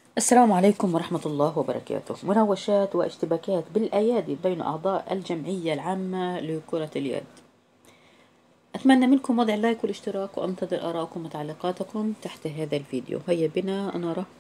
السلام عليكم ورحمة الله وبركاته. مناوشات واشتباكات بالأيادي بين أعضاء الجمعية العامة لكرة اليد. أتمنى منكم وضع اللايك والاشتراك، وأنتظر آراءكم وتعليقاتكم تحت هذا الفيديو. هيا بنا نرى